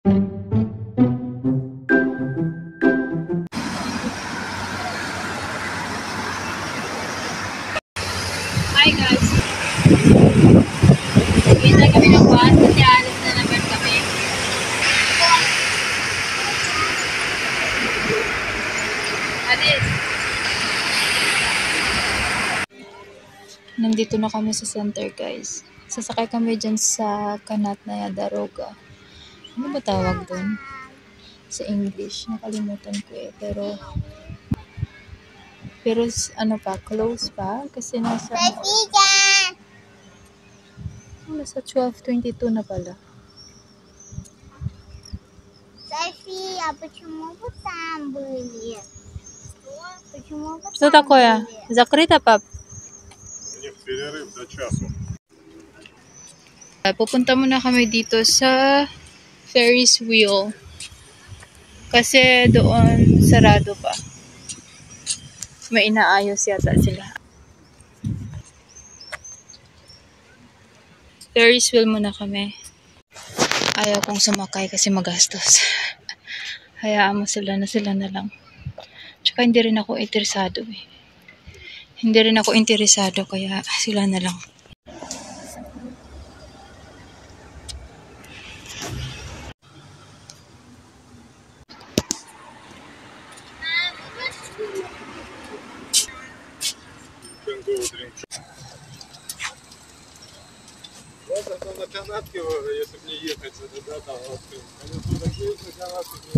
Hi guys! Kita kami ng bus kasi alis na naman kami. Alis! Nandito na kami sa center guys. Sasakay kami dyan sa Kanat na Daroga. Ano ba tawag doon? Sa English. Nakalimutan ko eh. Pero ano pa, close pa. Kasi nasa 12:22 на пала. София, почему вы там были? Почему вы Что там такое? были? Закрыто, пап? У них перерыв до часу. Pupunta muna kami dito sa Ferris wheel. Kasi doon sarado pa. May inaayos yata sila. Ferris wheel muna kami. Ayaw kong sumakay kasi magastos. Hayaan mo sila na lang. Tsaka hindi rin ako interesado eh. Hindi rin ako interesado kaya sila na lang. Вот это на канатке, если бы не ехать, да, там, вот, они туда едут на канатке,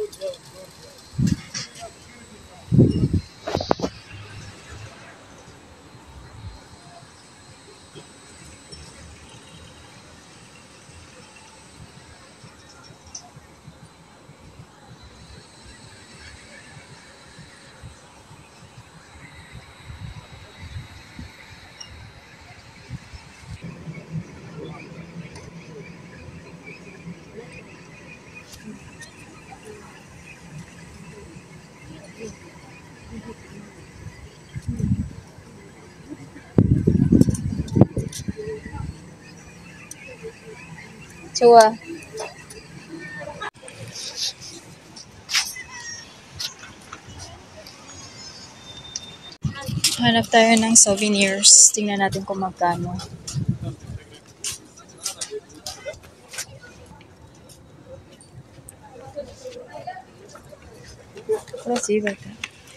Chua. Hanap tayo ng souvenirs. Tingnan natin kung magkano. Красиво это.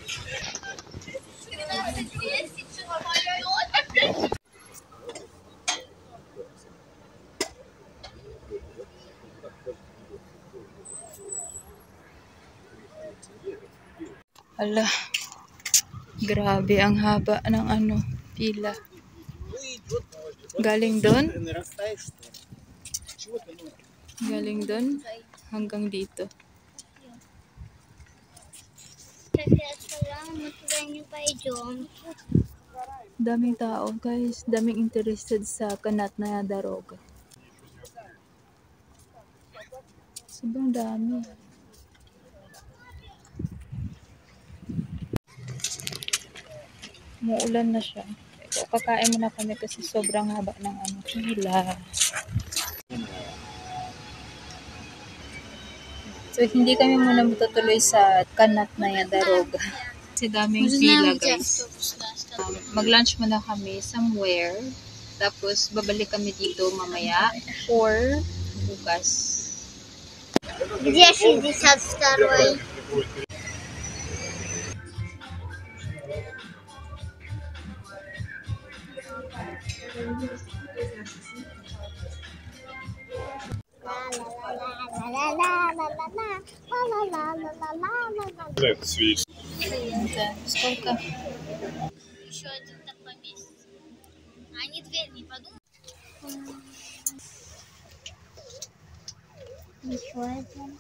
Ala, grabe ang haba ng pila. Galing doon hanggang dito. София сказала, мы туда не пойдем. Daming tao guys, daming interested sa Kanat na Daroga. Sobrang dami. Muulan na siya. Kakain muna kami kasi sobrang haba ng pila. So, hindi kami muna matutuloy sa Kanat na Daroga. Kasi daming pila, guys. Mag-lunch muna kami somewhere. Tapos, babalik kami dito mamaya or bukas. Где 62-й? свеч. Сколько? Еще один так поместится. Они дверь не подумают. Еще один.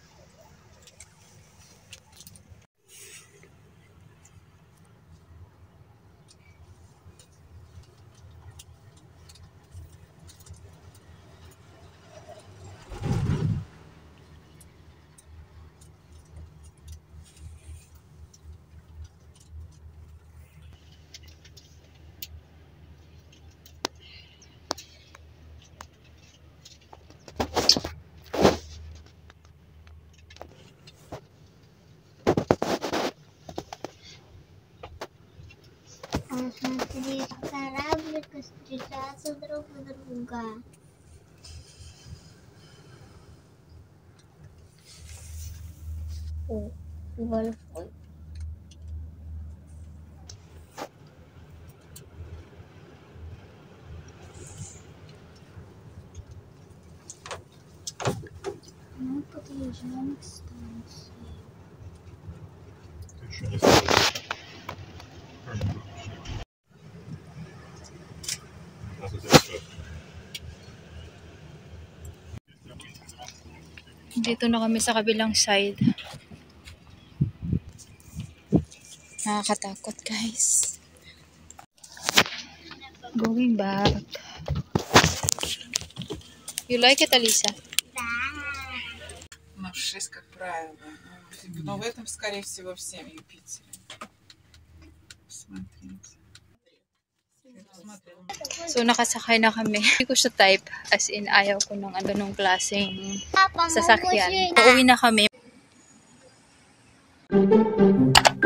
Чесаться друг у друга. О, Wi-Fi. Мы подъезжаем к станции. Ты еще не слышишь? Надо дальше. Dito na kami sa kabilang side. Nakakatakot, guys. Going back. You like it, Alisa? У нас 6, как правило. Но в этом, скорее всего, в 7 Юпитере. Смотрите. So, nakasakay na kami. Hindi ko siya type. As in, ayaw ko ng ganong klaseng Папа, sasakyan. Pauwi na kami.